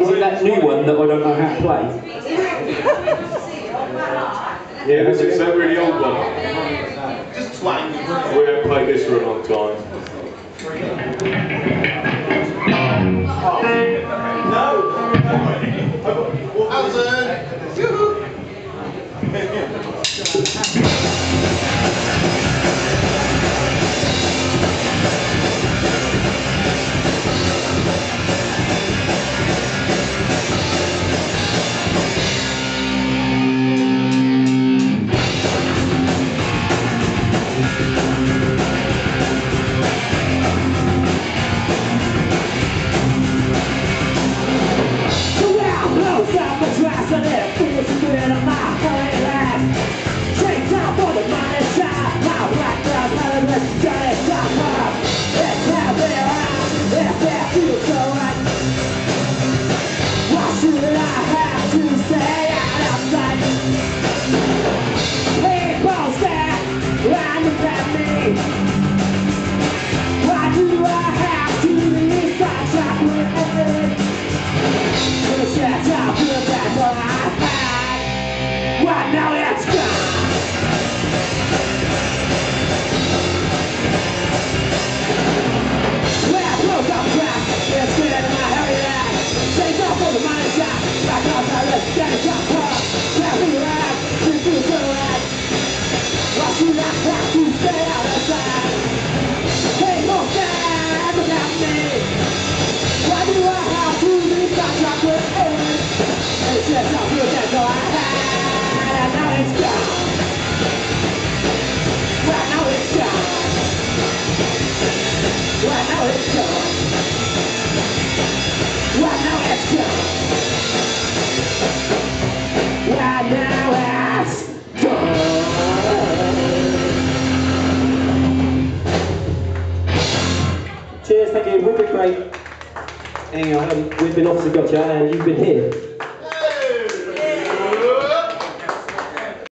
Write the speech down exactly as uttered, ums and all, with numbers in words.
Is it that new one that I don't know how to play? Yeah, this is that really old one. Just twang. We haven't played this for a long time. No. Alison. Cheers, thank you. We've been great. Hang on, we've been off to Gotcha and you've been here.